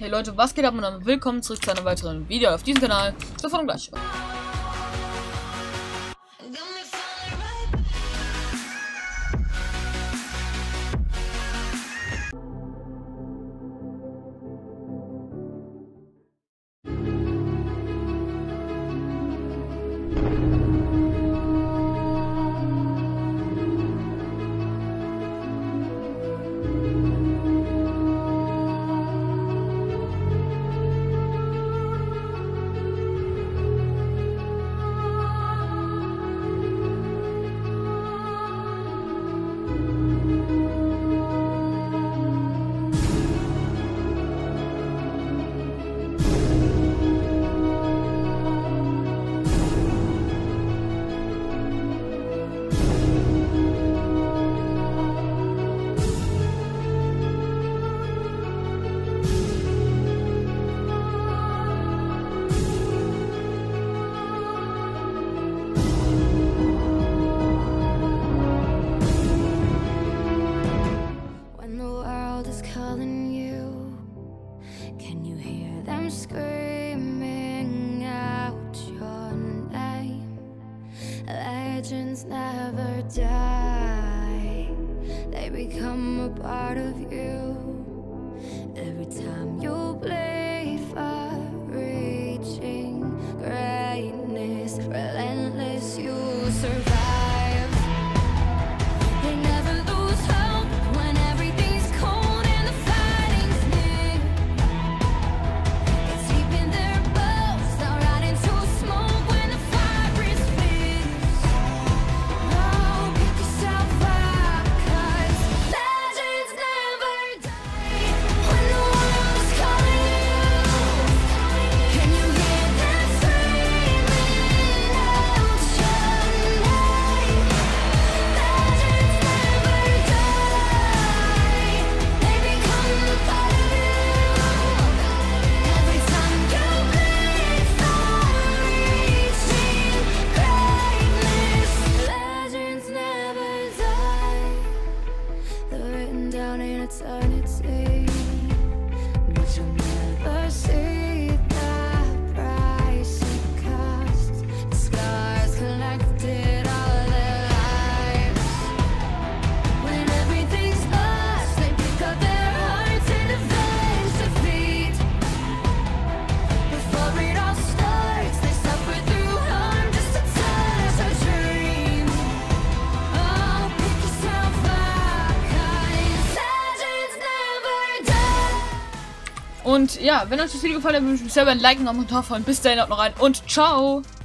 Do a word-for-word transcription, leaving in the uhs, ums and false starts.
Hey Leute, was geht ab und dann willkommen zurück zu einem weiteren Video auf diesem Kanal. Sofort und gleich. Calling you, can you hear them screaming out your name? Legends never die, they become a part of you. Every time you bleed for reaching greatness, relentless you survive. Eternity, but you'll never see the price it costs. The scars collected all their lives. When everything's lost, they pick up their hearts and avenge defeat. Before it all starts, they suffer through harm just to touch a dream. Oh, pick yourself up, 'cause Und ja, wenn euch das Video gefallen hat, würde ich mich selber ein Like und einen Kommentar freuen. Bis dahin, haut noch rein und ciao!